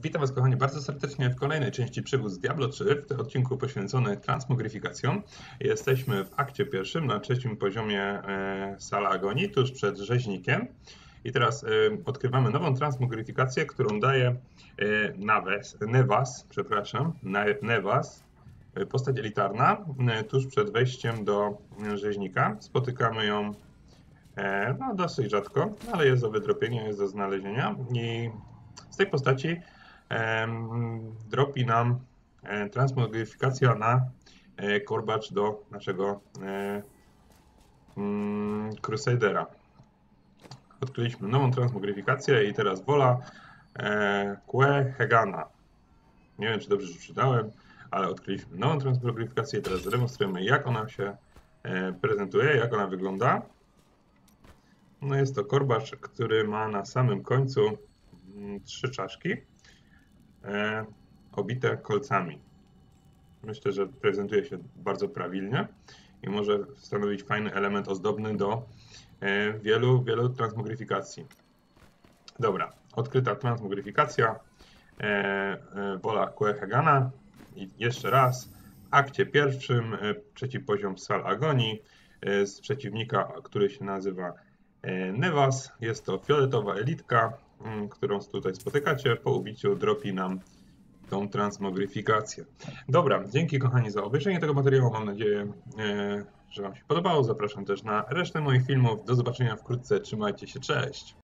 Witam Was, kochani, bardzo serdecznie w kolejnej części przygód z Diablo 3, w tym odcinku poświęcony transmogryfikacjom. Jesteśmy w akcie pierwszym, na trzecim poziomie Sala Agonii, tuż przed rzeźnikiem. I teraz odkrywamy nową transmogryfikację, którą daje Nevas, postać elitarna, tuż przed wejściem do rzeźnika. Spotykamy ją dosyć rzadko, ale jest do wydropienia, jest do znalezienia. I z tej postaci dropi nam transmogryfikacja na korbacz do naszego Crusadera. Odkryliśmy nową transmogryfikację i teraz wola Quehegana. Nie wiem, czy dobrze przeczytałem, ale odkryliśmy nową transmogryfikację i teraz zademonstrujemy, jak ona się prezentuje, jak ona wygląda. No jest to korbacz, który ma na samym końcu 3 czaszki obite kolcami. Myślę, że prezentuje się bardzo prawilnie i może stanowić fajny element ozdobny do wielu transmogryfikacji. Dobra, odkryta transmogryfikacja, wola Quehegana i jeszcze raz w akcie pierwszym, trzeci poziom Sal Agonii z przeciwnika, który się nazywa Nevas. Jest to fioletowa elitka, którą tutaj spotykacie. Po ubiciu dropi nam tą transmogryfikację. Dobra, dzięki, kochani, za obejrzenie tego materiału. Mam nadzieję, że Wam się podobało. Zapraszam też na resztę moich filmów. Do zobaczenia wkrótce. Trzymajcie się, cześć!